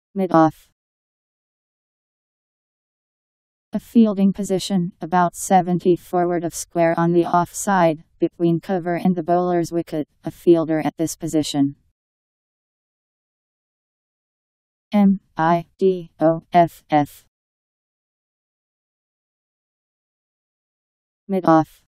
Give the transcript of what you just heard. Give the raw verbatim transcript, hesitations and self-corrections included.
Mid-off. A fielding position, about seventy forward of square on the off side, between cover and the bowler's wicket, a fielder at this position. M I D O F F. Mid-off.